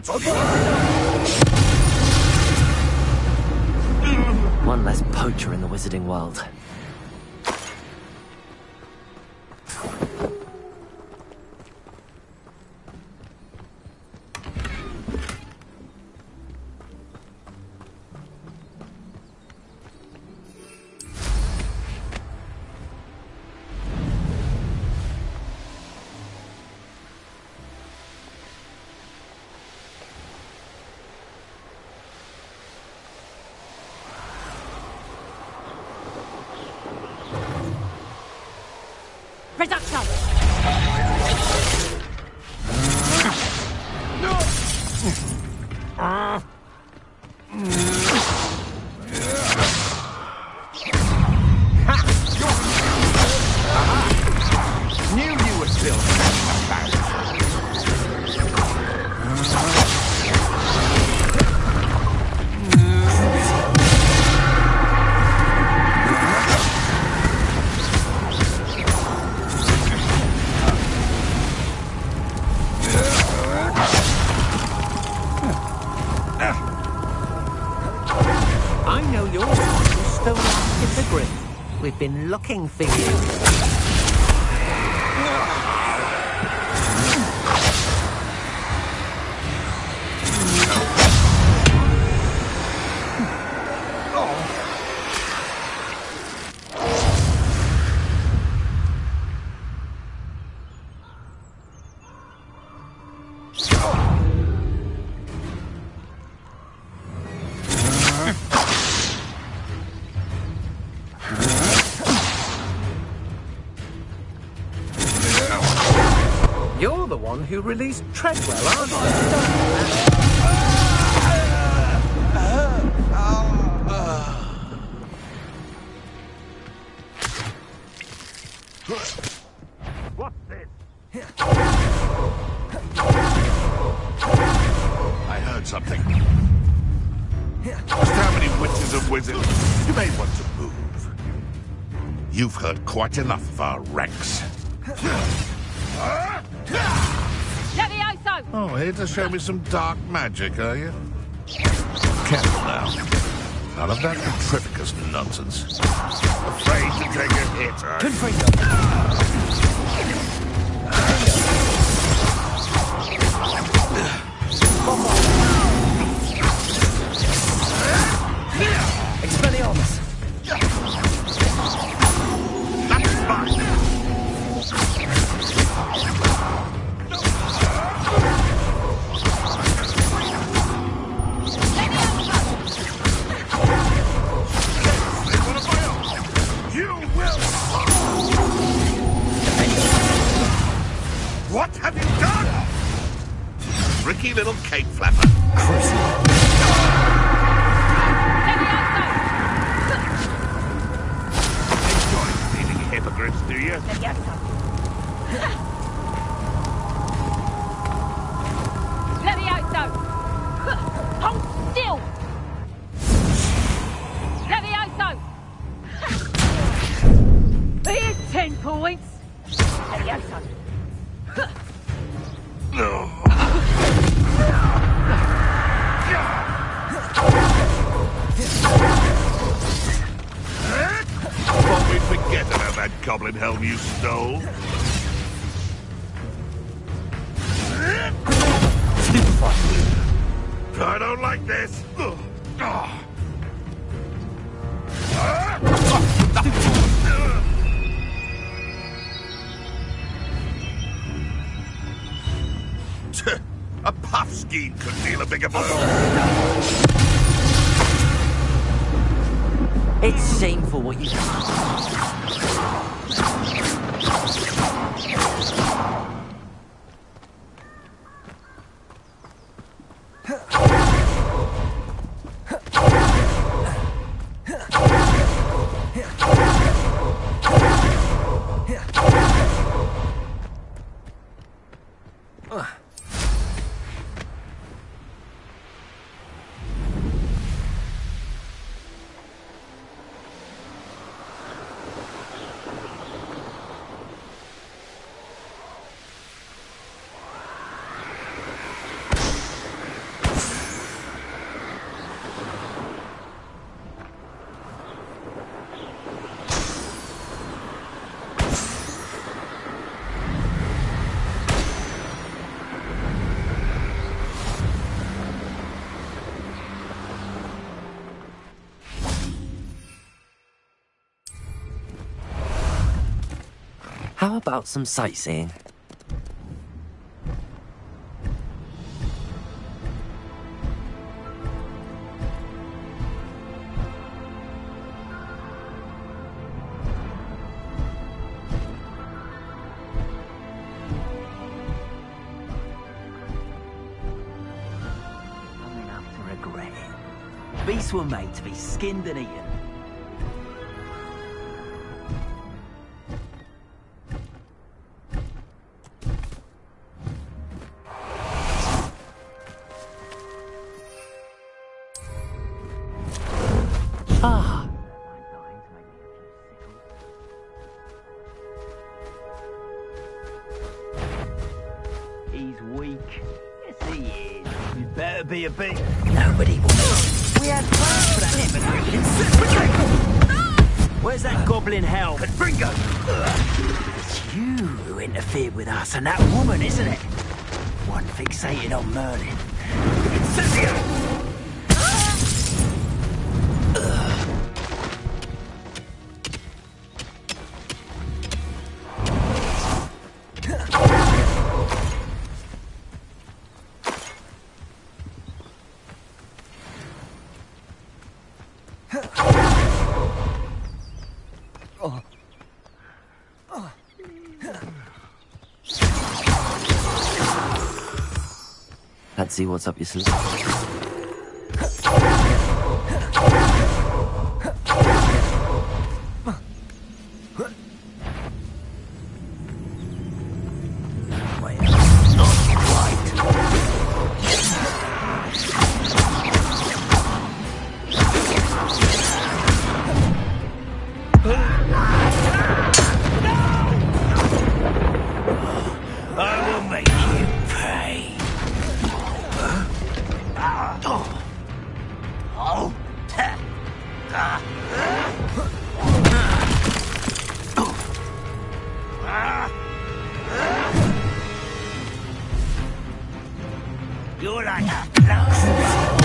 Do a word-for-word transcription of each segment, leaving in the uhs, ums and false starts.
That's all you One less poacher in the wizarding world. We've been looking for you. You're the one who released Treadwell, aren't you? What's this? I heard something. Just how many witches and wizards? You may want to move. You've heard quite enough of our ranks. Levioso! Oh, here to show me some dark magic, are you? Careful now. None of that Petrificus nonsense. Afraid to take a hit, are you? Expelliarmus! That's fine! What have you done? Tricky little cape flapper. Enjoy feeding hippogriffs, do you? Levioso! Hold still! Levioso! Here's ten points! Levioso! No. Thought we'd forget about that goblin helm you stole. I don't like this. A puff scheme could deal a bigger blow. It's shameful what you do. How about some sightseeing? Beasts were made to be skinned and eaten. Ah. He's weak. Yes, he is. You better be a bit. Nobody will. We had plans for that infantry. Where's that goblin helmet? Ringo! It's you who interfered with us and that woman, isn't it? One fixated on Merlin. Incendio! Let's see what's up your sleeve. I will make you pay. You're like a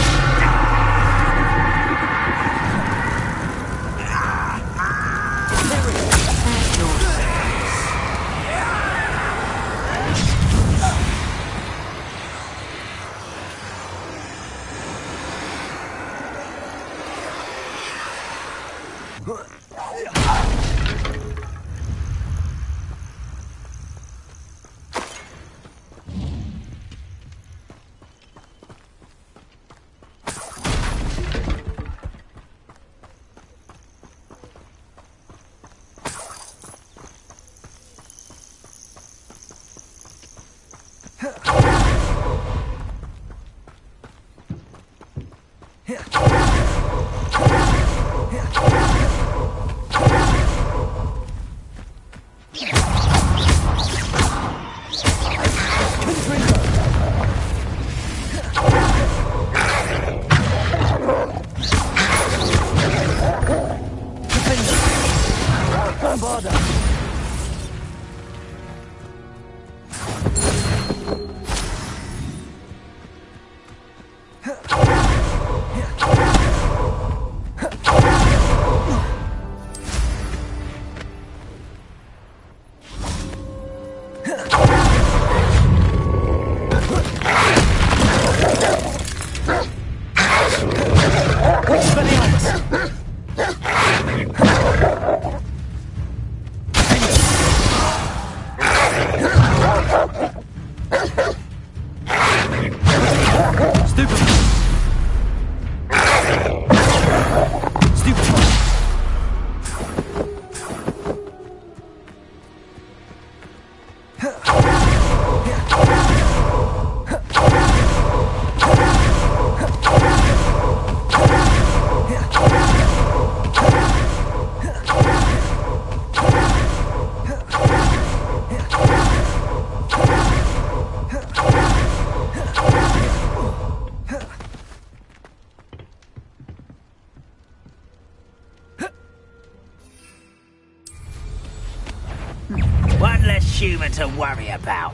one less human to worry about.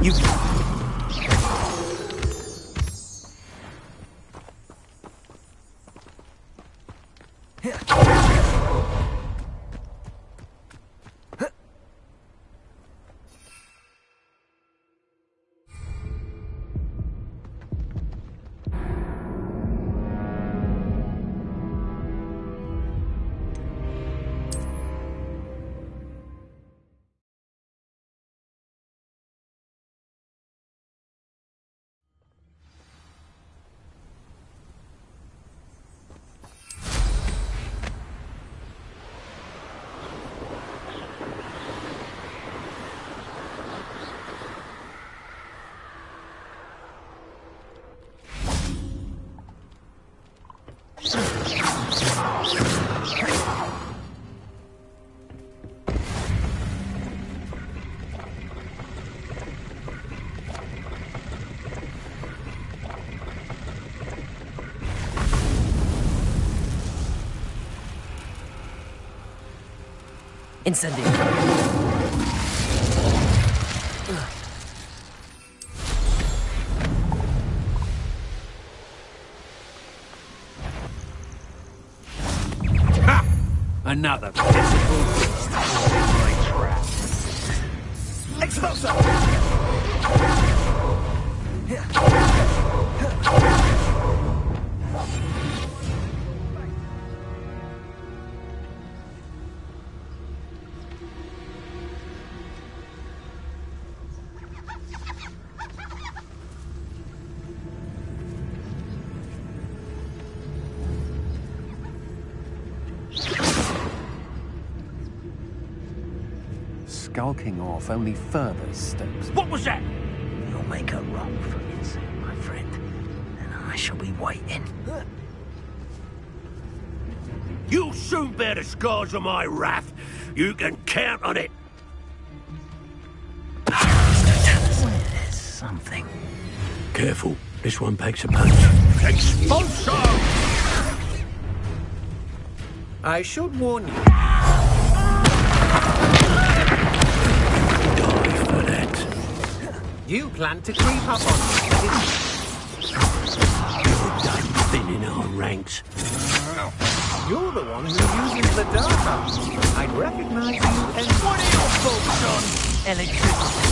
You... Incendio. Ha! Another pitiful beast. My trap. Expulso! Skulking off only further stokes. What was that? You'll make a run for it, my friend, and I shall be waiting. You'll soon bear the scars of my wrath. You can count on it. There's something. Careful, this one packs a punch. Expulso! I should warn you. You plan to creep up on me, didn't you? You're done thinning our ranks. You're the one who uses the data. I'd recognize you as... What are your thoughts on electricity?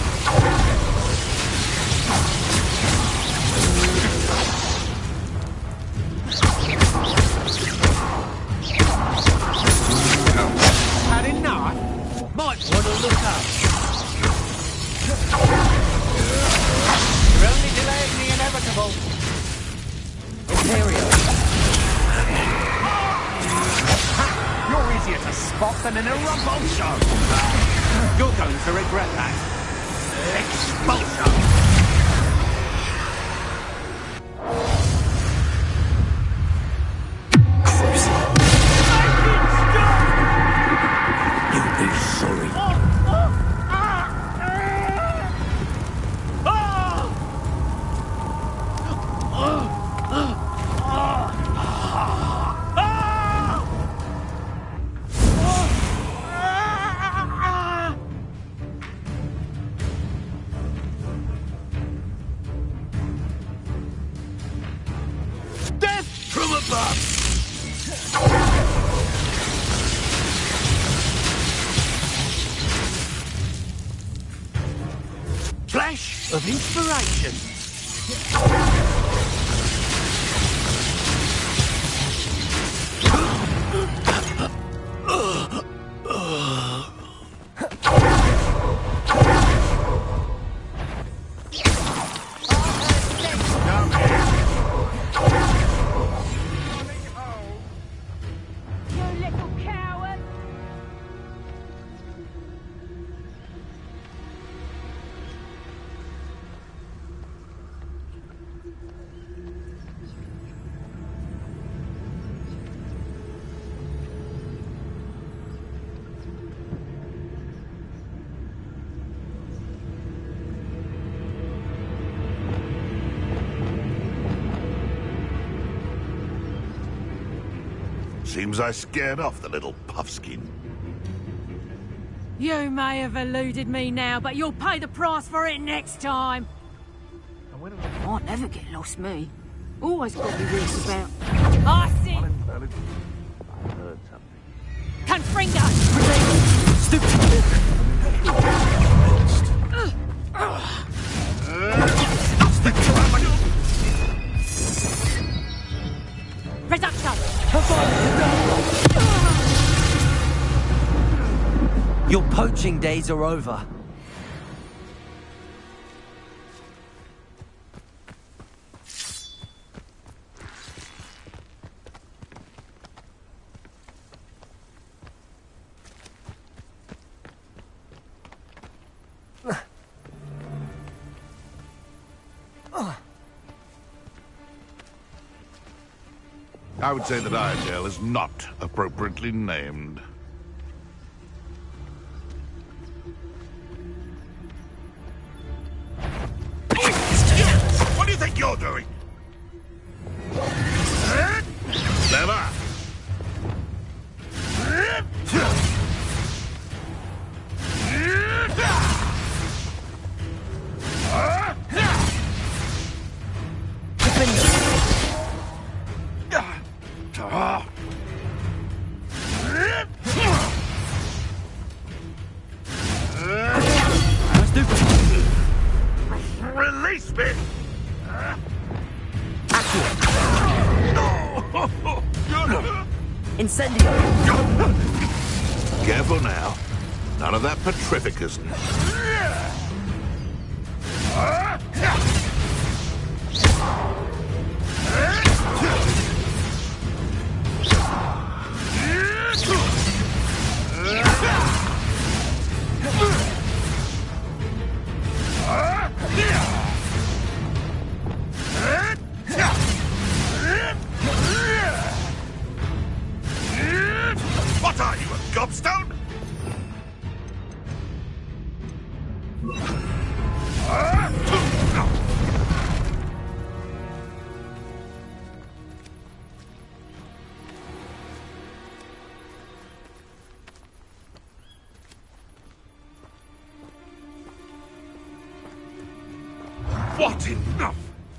Had enough? Might want to look up. You're only delaying the inevitable. Imperial. You're easier to spot than in a rumble show. You're going to regret that. Expulsion. You'll be sorry. Death from above! Flash of inspiration. You little coward! Seems I scared off the little puffskin. You may have eluded me now, but you'll pay the price for it next time. I'll never get lost, me. Always got me wits about. I see. I heard something. Confringo! Reduction! Your poaching days are over. I would say that Iredale is not appropriately named. What do you think you're doing? Clever. Release me! Incendio! Careful now. None of that petrificus. What are you, a gobstone? What enough?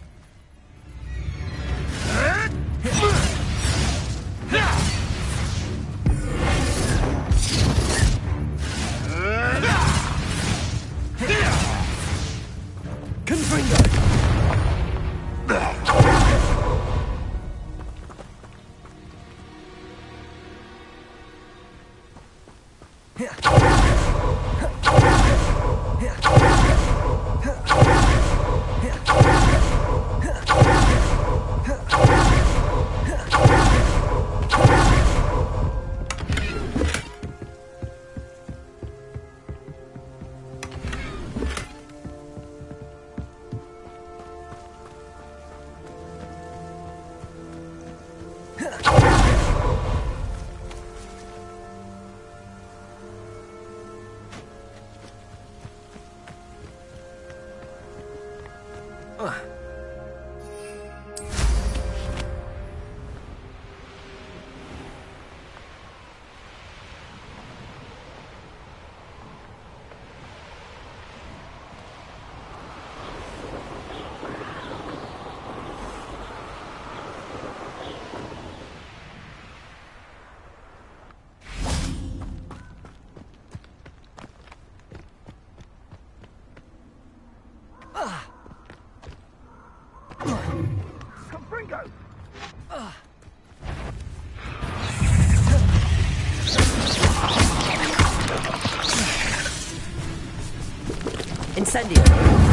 Incendio!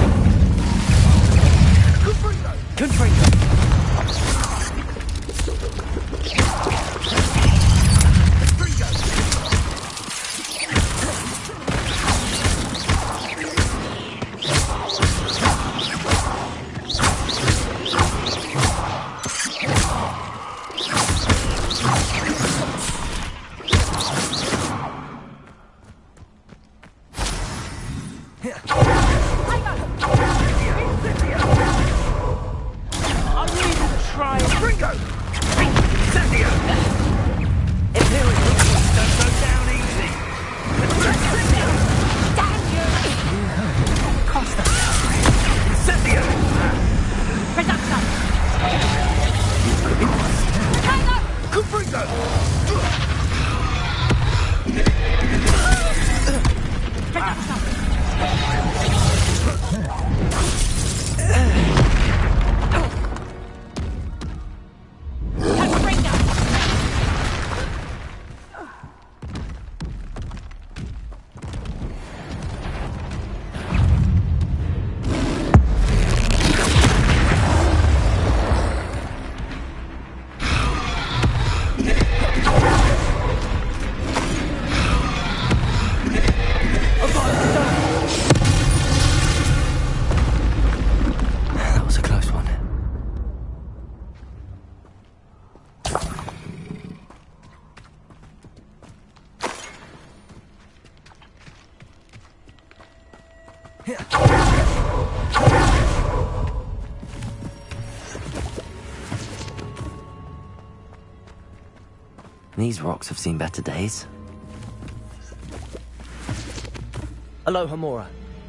Confringo! Don't go down easy. These rocks have seen better days. Aloha Mora.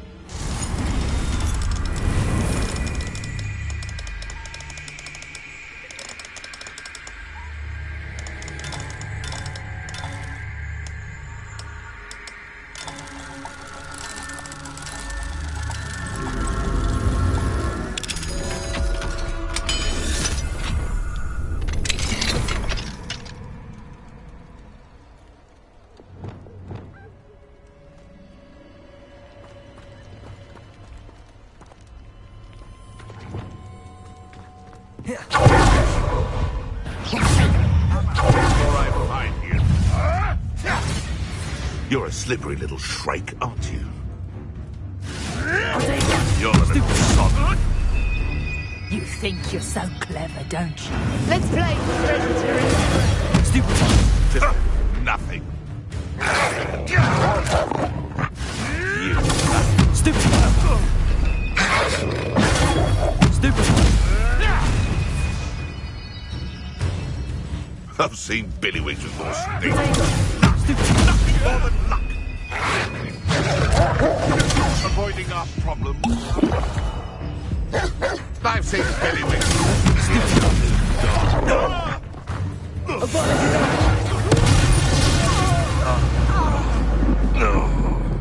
You're a slippery little shrike, aren't you? You're a little sod. You think you're so clever, don't you? Let's play Predator. Stupid. Nothing. You. Stupid. Stupid. I've seen billywings with more sneak. Nothing more than luck. Avoiding our problems. I've seen billywings. No.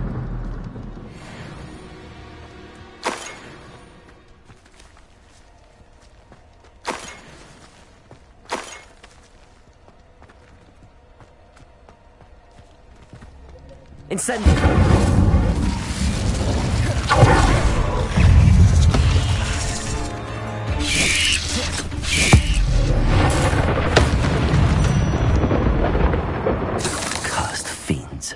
Incendio. Cursed fiends.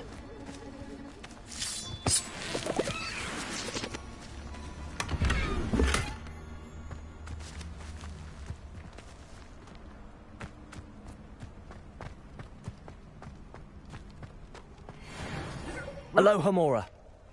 Aloha Mora.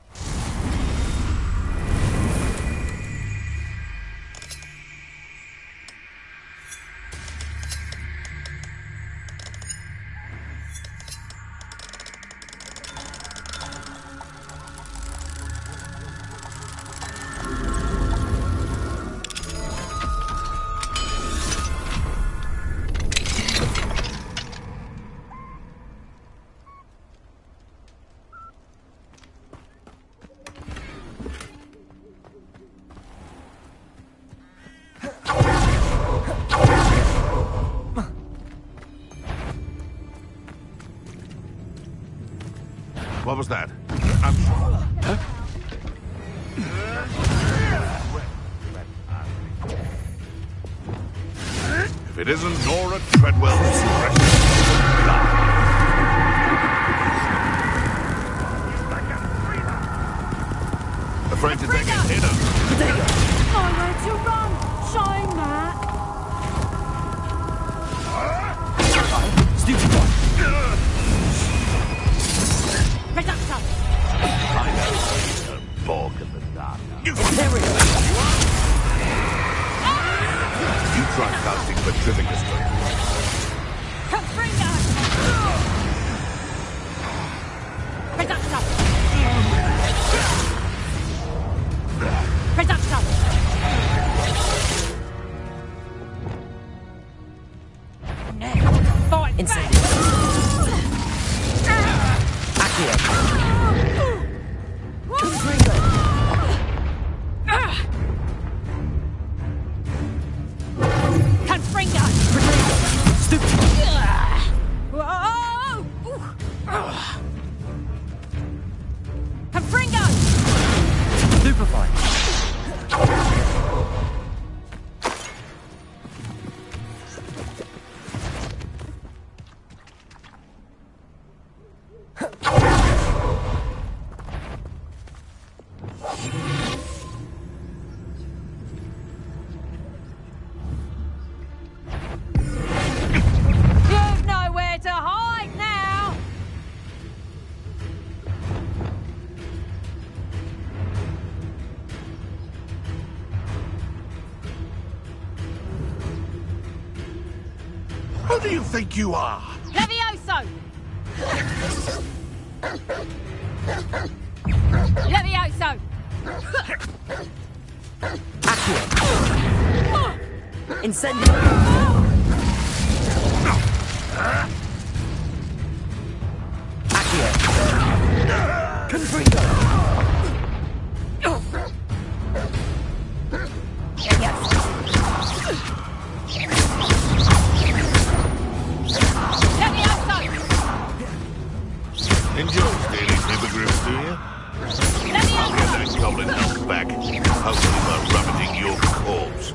What was that? I'm... Huh? If it isn't Nora Treadwell's precious blood. Afraid to take a hit on. Nowhere to run. Shine that. Stupid one. Reductor. I know. A bog in the dark. You You tried casting Petrificus strength. Confringo. Reductor. Reductor. Now, fight Incendio. do you think you are? Levioso! Levioso! Accio! Incendio! Accio! Confringo! Enjoy stealing hippogriffs, do you? I'll get that goblin health back, hopefully by rummaging your corpse.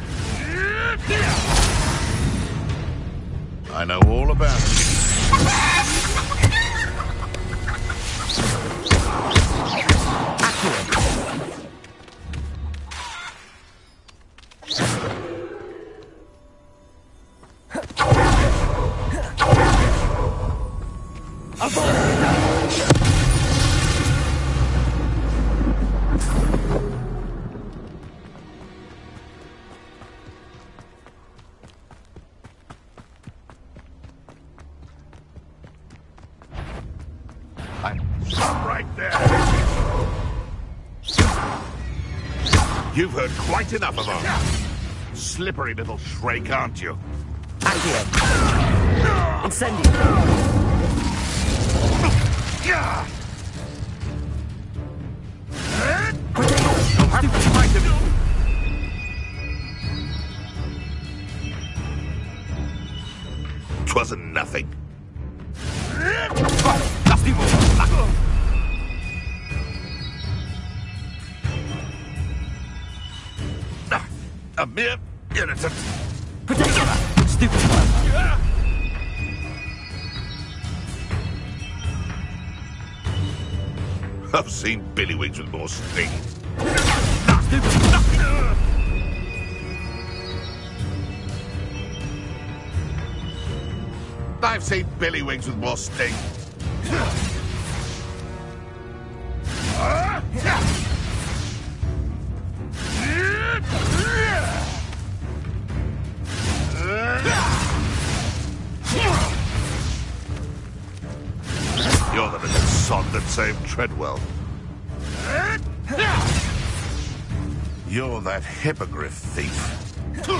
I know all about it. Stop right there. You've heard quite enough of her. Slippery little shrike, aren't you? Accio! Incendio! You'll have to fight him. Twasn't nothing. A mere innocent. Stupid one! I've seen billywings with more sting. I've seen billywings with more sting. You're the little sod that saved Treadwell. You're that hippogriff thief.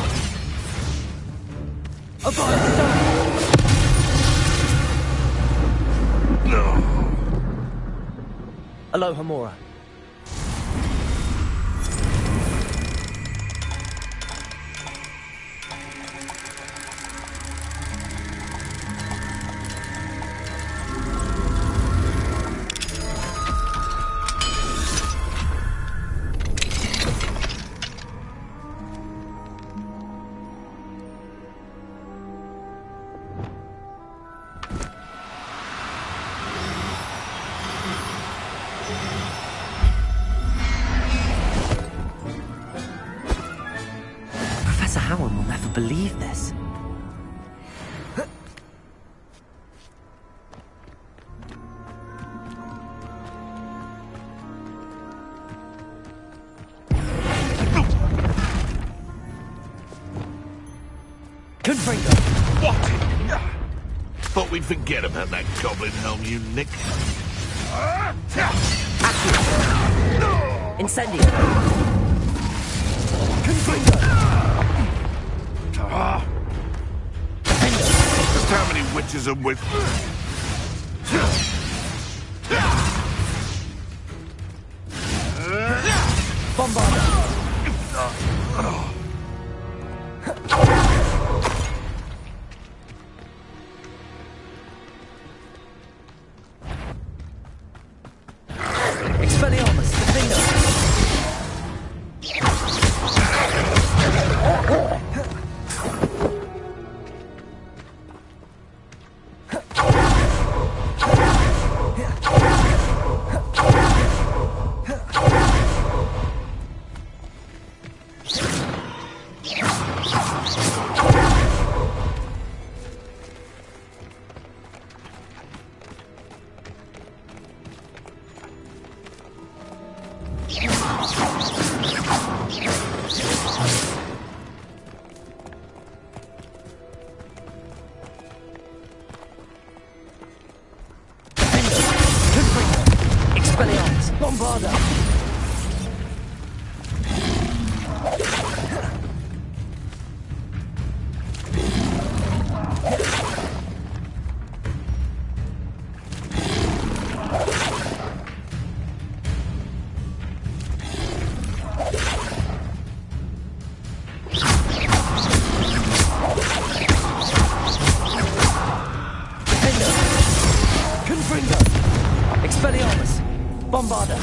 No. Aloha Mora. Professor Howard will never believe this. Confringo! What? Thought we'd forget about that goblin helm, you nick. Accio! Incendio! Confringo! Just how many witches are with... Bombarda! Expelliarmus! Defender! Bombarda! Expelliarmus! Bombarda!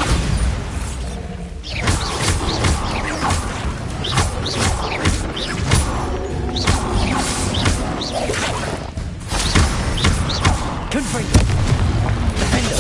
Confringo! Defender!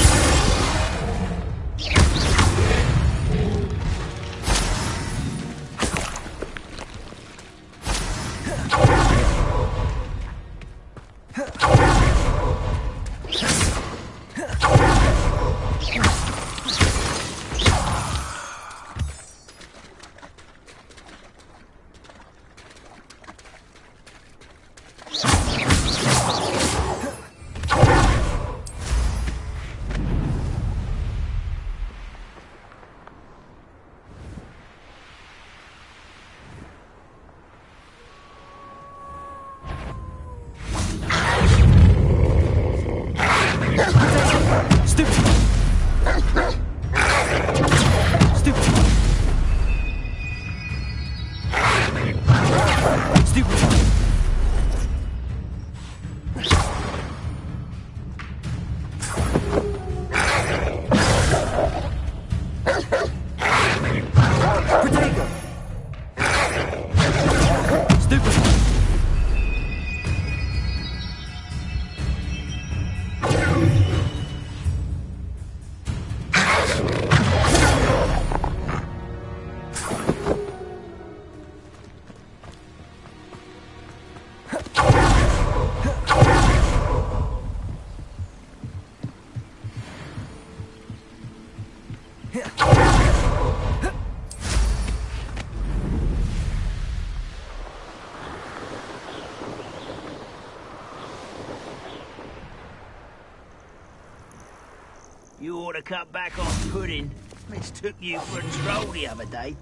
You ought to cut back on pudding. Mistook you for a troll the other day.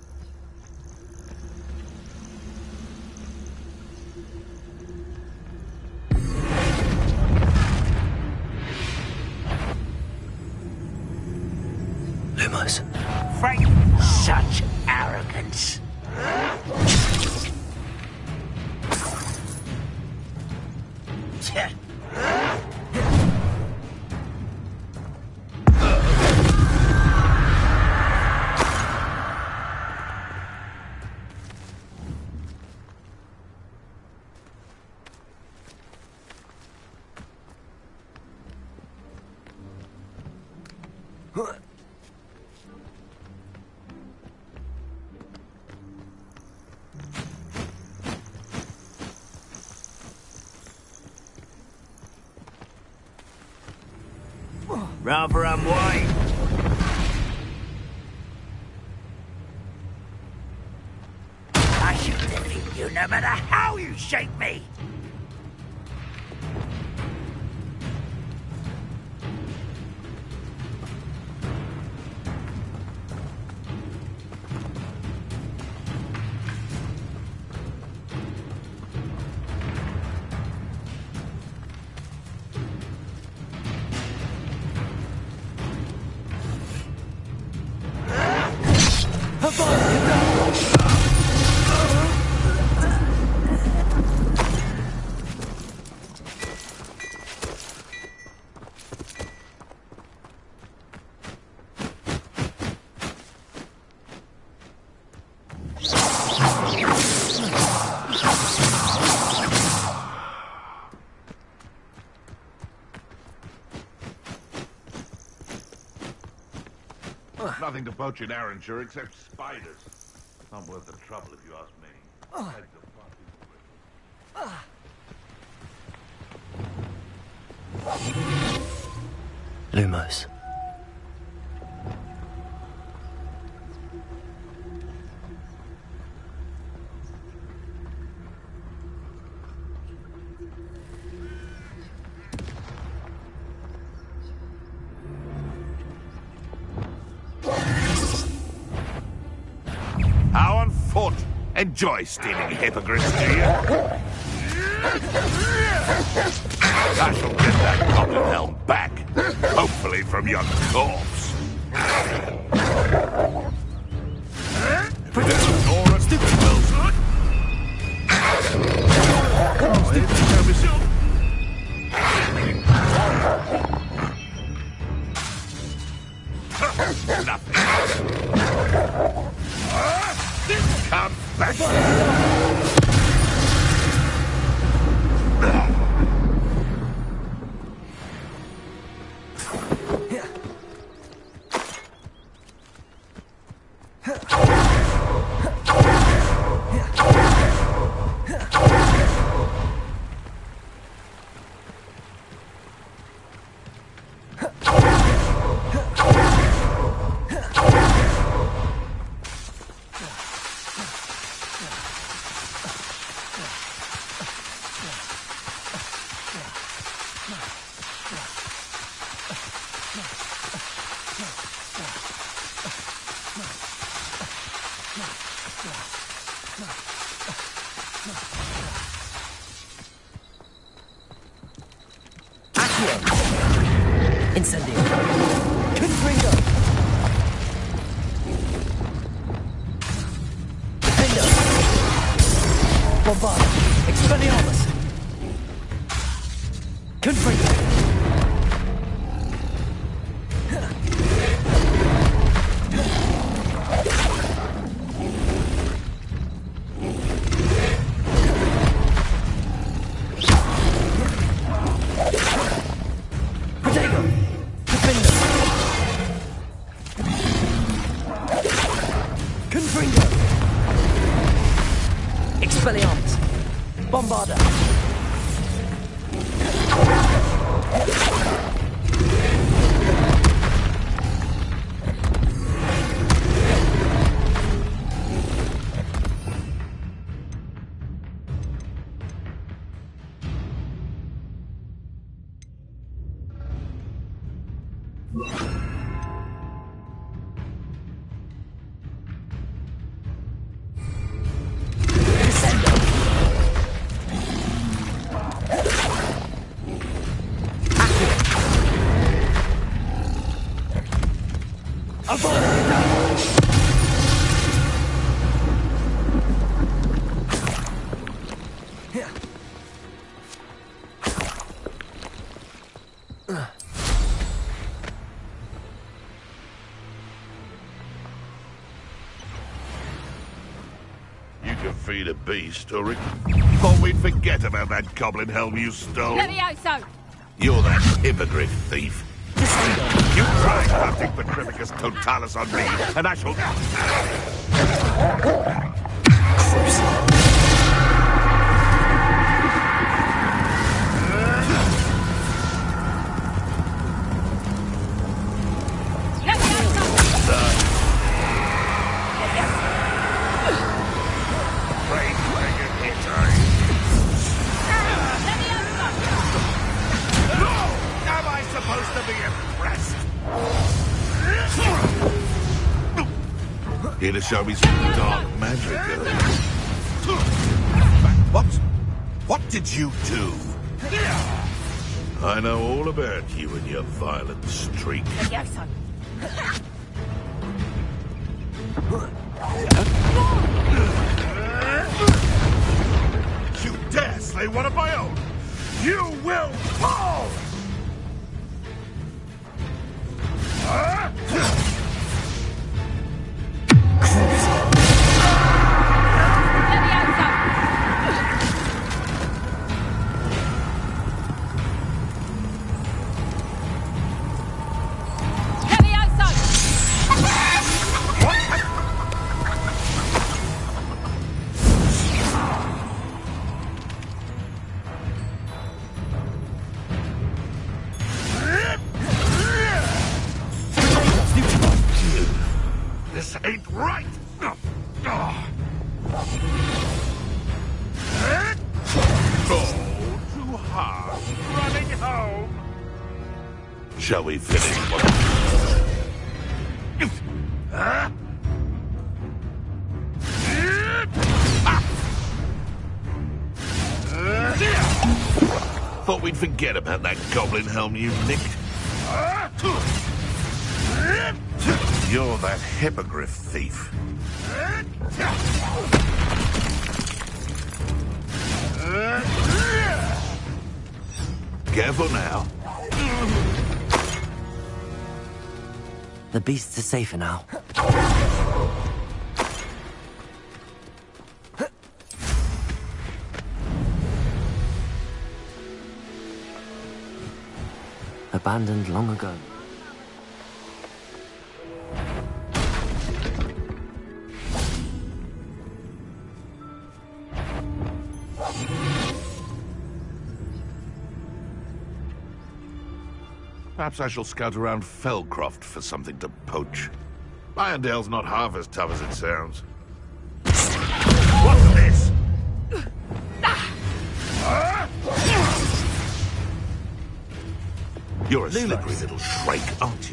Lumos. Frank, such arrogance. Tch. Rather unwise. I should defeat you no matter how you shake me. Nothing to poach in Arranger except spiders. Not worth the trouble if you ask me. Lumos. foot. Enjoy stealing hippogriffs, do you? I shall get that goblin helm back. Hopefully from your corpse. Or a stupid bells. Nothing. Come back. Incendio. Confringo. Defender. Bombard. Expelliarmus. Confringo. Expelliarmus. Bombarda. You can feed a beast, or it... Thought we'd forget about that goblin helm you stole. Levioso! You're that hippogriff thief. You tried hunting Petrificus Totalis on me, and I shall... Here to show me some dark magic, huh? What? What did you do? I know all about you and your violent streak. You dare slay one of my own! You will fall! Huh? This ain't right! Oh, too hard. Running home. Shall we finish what? Huh? thought we'd forget about that goblin helm you nicked. You're that hippogriff thief. Careful now. The beasts are safer now. Abandoned long ago. Perhaps I shall scout around Fellcroft for something to poach. Irondale's not half as tough as it sounds. What's this? You're a slippery little shrike, aren't you?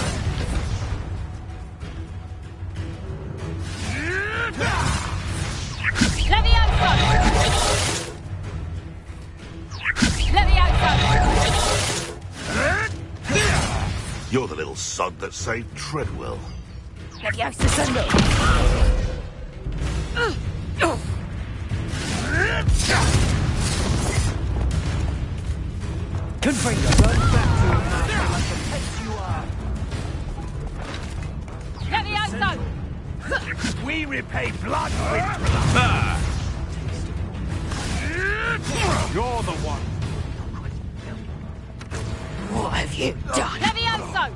Levioso! Levioso! You're the little sod that saved Treadwell. Levioso sendo! Confringo, run back to him now, like the pest you are. Levioso! We repay blood with blood. You're the one. What have you done? Levioso!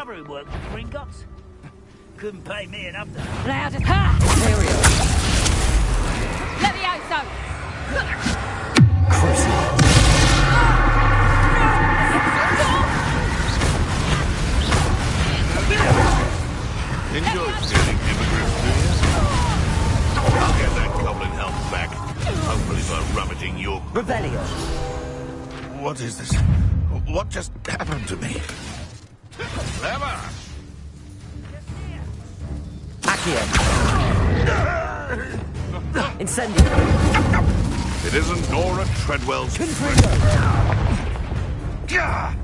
brother who worked with Gringotts. Couldn't pay me enough to... Loud as... Ha! Material. Let me out, so! Enjoy stealing immigrants, do you? I'll get that goblin help back. Hopefully by rummaging your... Rebellion. What is this? What just happened to me? Clever! Accio. Incendio. It isn't Nora Treadwell's... Confringo. Gah!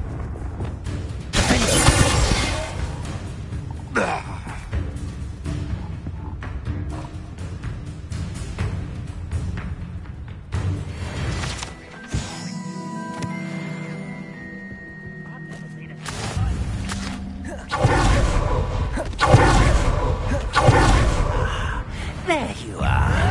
There you are.